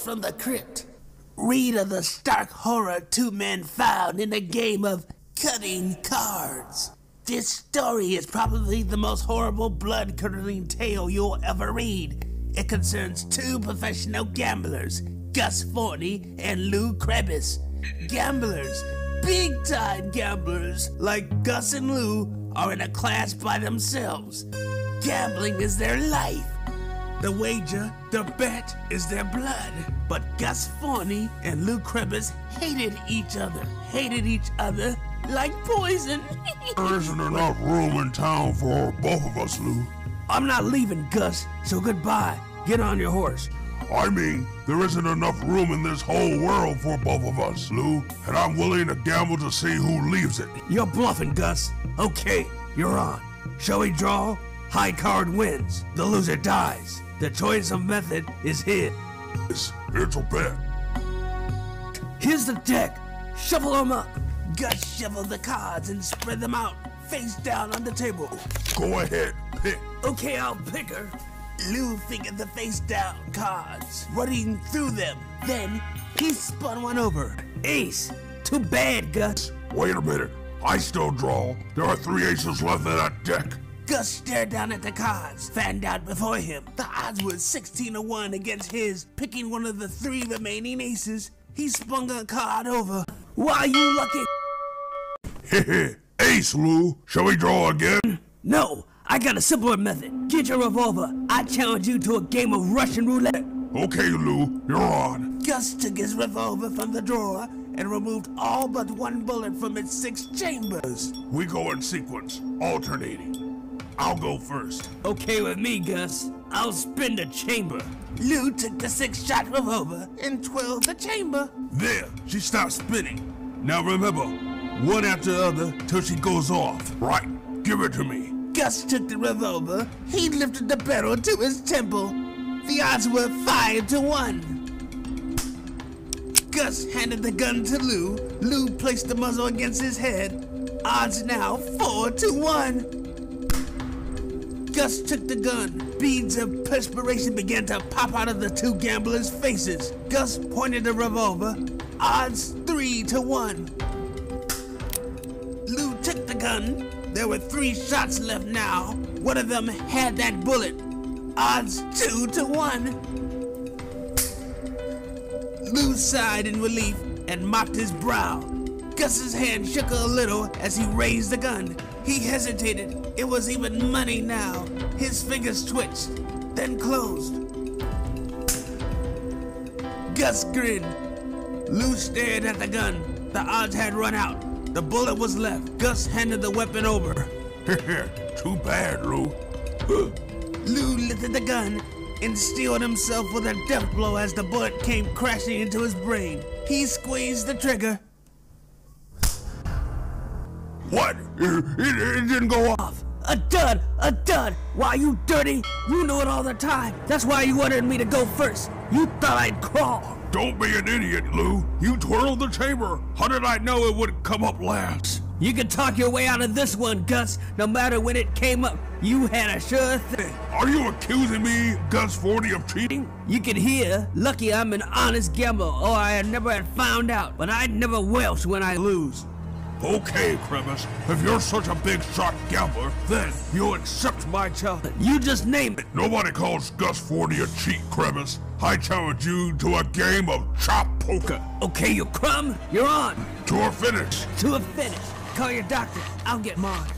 from the crypt. Read of the stark horror two men found in a game of cutting cards. This story is probably the most horrible blood-curdling tale you'll ever read. It concerns two professional gamblers, Gus Forney and Lou Krebis. Gamblers, big-time gamblers like Gus and Lou are in a class by themselves. Gambling is their life. The wager, the bet, is their blood. But Gus Forney and Lou Krebis hated each other like poison. There isn't enough room in town for both of us, Lou. I'm not leaving, Gus, so goodbye. Get on your horse. I mean, there isn't enough room in this whole world for both of us, Lou. And I'm willing to gamble to see who leaves it. You're bluffing, Gus. Okay, you're on. Shall we draw? High card wins. The loser dies. The choice of method is his. It's a bet. Here's the deck. Shuffle them up. Gus shuffled the cards and spread them out, face down on the table. Go ahead, pick. Okay, I'll pick her. Lou figured the face down cards, running through them. Then he spun one over. Ace. Too bad, Gus. Wait a minute. I still draw. There are 3 aces left in that deck. Gus stared down at the cards, fanned out before him. The odds were 16-1 against his. Picking one of the 3 remaining aces, he spun a card over. Why, you lucky... Heh, ace, Lou. Shall we draw again? No, I got a simpler method. Get your revolver. I challenge you to a game of Russian roulette. Okay, Lou, you're on. Gus took his revolver from the drawer and removed all but 1 bullet from its 6 chambers. We go in sequence, alternating. I'll go first. Okay with me, Gus. I'll spin the chamber. Lou took the 6-shot revolver and twirled the chamber. There, she stopped spinning. Now remember, one after the other till she goes off. Right, give it to me. Gus took the revolver. He lifted the barrel to his temple. The odds were 5-1. Gus handed the gun to Lou. Lou placed the muzzle against his head. Odds now 4-1. Gus took the gun. Beads of perspiration began to pop out of the 2 gamblers' faces. Gus pointed the revolver. Odds 3-1. Lou took the gun. There were 3 shots left now. One of them had that bullet. Odds 2-1. Lou sighed in relief and mopped his brow. Gus's hand shook a little as he raised the gun. He hesitated. It was even money now. His fingers twitched, then closed. Gus grinned. Lou stared at the gun. The odds had run out. The bullet was left. Gus handed the weapon over. Too bad, Lou. Lou lifted the gun and steeled himself with a death blow as the bullet came crashing into his brain. He squeezed the trigger. What? It didn't go off. A dud! A dud! Why, you dirty? You knew it all the time. That's why you wanted me to go first. You thought I'd crawl. Don't be an idiot, Lou. You twirled the chamber. How did I know it would come up last? You can talk your way out of this one, Gus. No matter when it came up, you had a sure thing. Are you accusing me, Gus Forney, of cheating? You can hear. Lucky I'm an honest gambler, or I never had found out. But I'd never welch when I lose. Okay, Krebis. If you're such a big shot gambler, then you'll accept my challenge. You just name it. Nobody calls Gus Forney a cheat, Krebis. I challenge you to a game of chop poker. Okay, you crumb. You're on. To a finish. To a finish. Call your doctor. I'll get mine.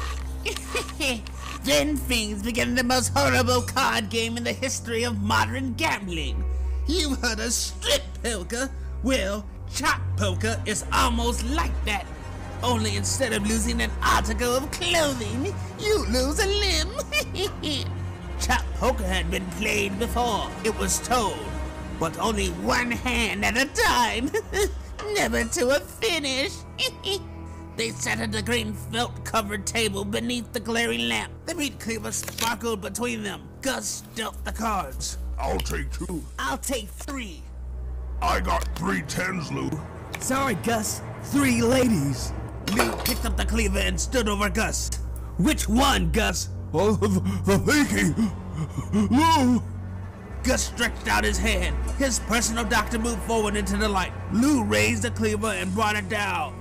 Then things began the most horrible card game in the history of modern gambling. You've heard of strip poker? Well, chop poker is almost like that. Only instead of losing an article of clothing, you lose a limb. Chop poker had been played before, it was told, but only one hand at a time. Never to a finish. They sat at the green felt-covered table beneath the glaring lamp. The meat cleaver sparkled between them. Gus dealt the cards. I'll take 2. I'll take 3. I got 3 10s, Lou. Sorry, Gus. 3 ladies. Lou picked up the cleaver and stood over Gus. Which one, Gus? The pinky. Lou. Gus stretched out his hand. His personal doctor moved forward into the light. Lou raised the cleaver and brought it down.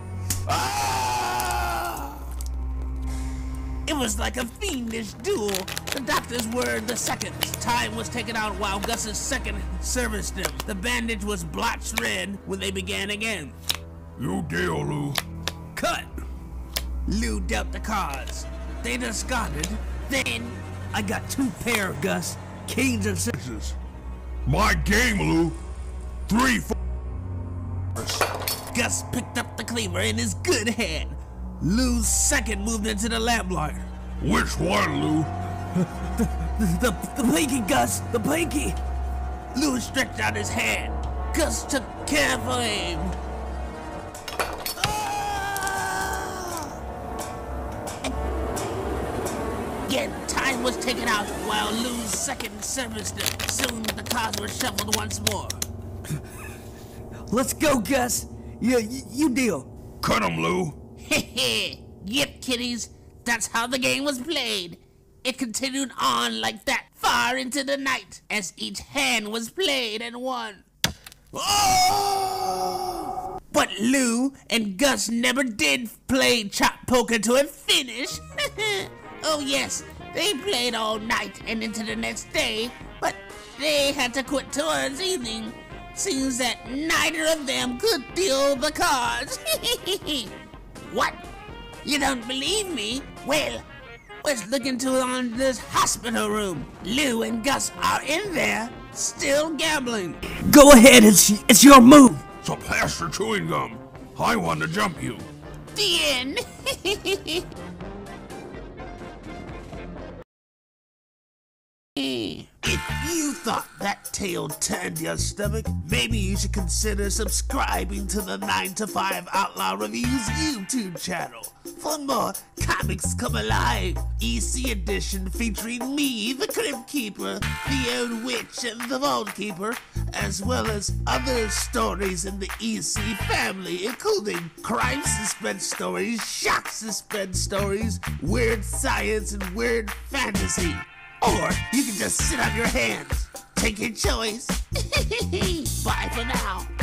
Ah! It was like a fiendish duel. The doctors were the seconds. Time was taken out while Gus's second serviced him. The bandage was blotched red when they began again. You deal, Lou. Cut! Lou dealt the cards. They discarded. Then I got 2 pair, Gus. Kings and sixes. My game, Lou. 3, 4. Gus picked up the cleaver in his good hand. Lou's second moved into the lamplight. Which one, Lou? The pinky, Gus, the pinky. Lou stretched out his hand. Gus took careful aim. Again, time was taken out while Lou's second serviced him. Soon the cards were shuffled once more. Let's go, Gus. You deal. Cut him, Lou. Hehe. Yep, kiddies. That's how the game was played. It continued on like that far into the night as each hand was played and won. Oh! But Lou and Gus never did play chop poker to a finish. Oh yes, they played all night and into the next day, but they had to quit towards evening. Seems that neither of them could deal the cards. What? You don't believe me? Well, let's look into this hospital room. Lou and Gus are in there, still gambling. Go ahead, it's your move. So pass your chewing gum. I want to jump you. The end. If you thought that tale turned your stomach, maybe you should consider subscribing to the 9 to 5 Outlaw Reviews YouTube channel. For more Comics Come Alive EC edition featuring me, the Crypt Keeper, the Old Witch, and the Vault Keeper, as well as other stories in the EC family, including crime suspense stories, shock suspense stories, weird science, and weird fantasy. Or you can just sit on your hands. Take your choice. Bye for now.